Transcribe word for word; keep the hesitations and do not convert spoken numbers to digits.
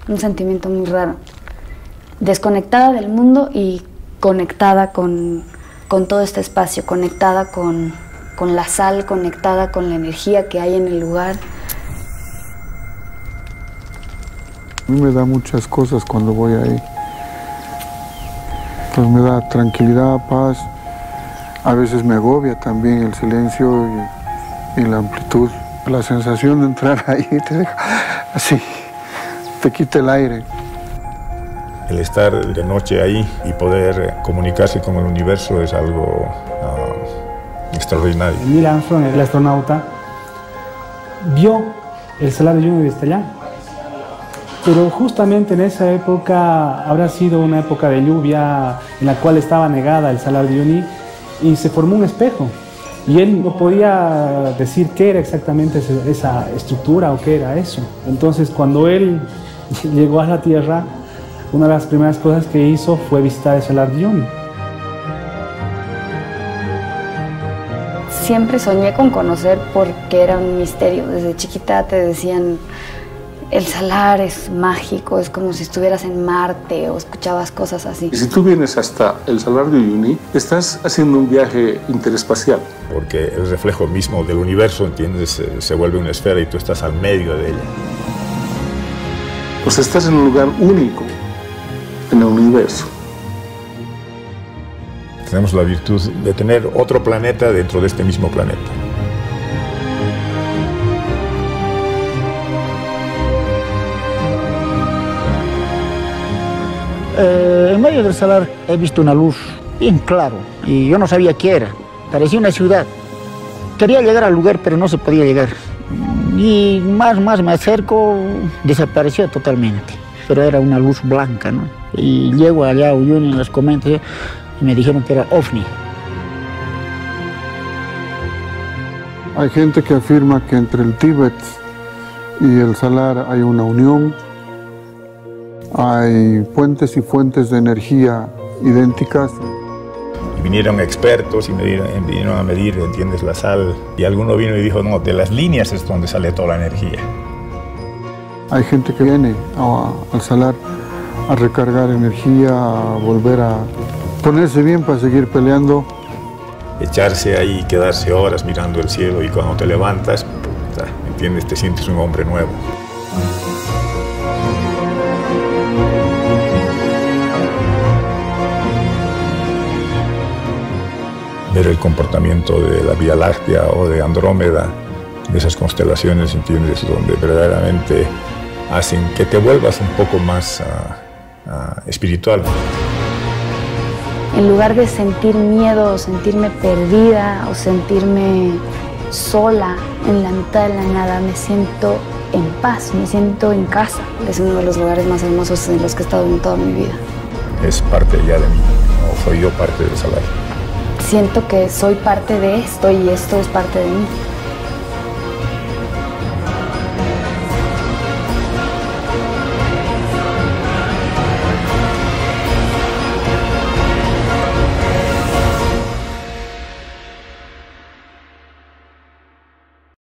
un sentimiento muy raro. Desconectada del mundo y conectada con, con todo este espacio, conectada con, con la sal, conectada con la energía que hay en el lugar. A mí me da muchas cosas cuando voy ahí. Pues me da tranquilidad, paz. A veces me agobia también el silencio y, y la amplitud. La sensación de entrar ahí te deja así, te quita el aire. El estar de noche ahí y poder comunicarse con el universo es algo uh, extraordinario. Neil Armstrong, el astronauta, vio el Salar de Uyuni desde allá. Pero justamente en esa época habrá sido una época de lluvia en la cual estaba negada el Salar de Uyuni y se formó un espejo. Y él no podía decir qué era exactamente esa estructura o qué era eso. Entonces, cuando él llegó a la Tierra, una de las primeras cosas que hizo fue visitar el Salar de Uyuni. Siempre soñé con conocer porque era un misterio. Desde chiquita te decían, el salar es mágico, es como si estuvieras en Marte o escuchabas cosas así. Y si tú vienes hasta el Salar de Uyuni, estás haciendo un viaje interespacial. Porque el reflejo mismo del universo, ¿entiendes? Se, se vuelve una esfera y tú estás al medio de ella. Pues estás en un lugar único en el universo. Tenemos la virtud de tener otro planeta dentro de este mismo planeta. Eh, en medio del salar he visto una luz bien claro y yo no sabía qué era. Parecía una ciudad. Quería llegar al lugar, pero no se podía llegar. Y más, más me acerco, desapareció totalmente. Pero era una luz blanca, ¿no? Y llego allá a Uyuni, les comento, y me dijeron que era ovni. Hay gente que afirma que entre el Tíbet y el Salar hay una unión. Hay fuentes y fuentes de energía idénticas. Y vinieron expertos y me dieron, vinieron a medir, ¿entiendes?, la sal. Y alguno vino y dijo, no, de las líneas es donde sale toda la energía. Hay gente que viene a, al Salar a recargar energía, a volver a ponerse bien para seguir peleando. Echarse ahí y quedarse horas mirando el cielo y cuando te levantas, puta, ¿entiendes?, te sientes un hombre nuevo. Ver el comportamiento de la Vía Láctea o de Andrómeda, de esas constelaciones, ¿entiendes?, donde verdaderamente hacen que te vuelvas un poco más uh, uh, espiritual. En lugar de sentir miedo o sentirme perdida o sentirme sola en la mitad de la nada, me siento en paz, me siento en casa. Es uno de los lugares más hermosos en los que he estado en toda mi vida. Es parte ya de mí, no soy yo parte del Salar. Siento que soy parte de esto y esto es parte de mí.